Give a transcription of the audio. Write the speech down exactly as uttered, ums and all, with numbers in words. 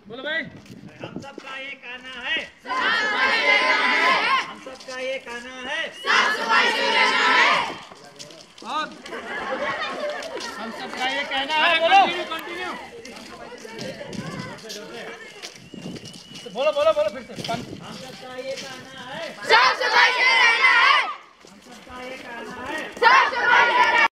बोलो भाई। हम सबका ये कहना है, साफ सफाई से रहना है। हम सबका ये कहना है, साफ सफाई से रहना है। और हम सबका ये कहना है। बोलो कंटिन्यू बोलो बोलो बोलो फिर से। हम सबका ये कहना है, साफ सफाई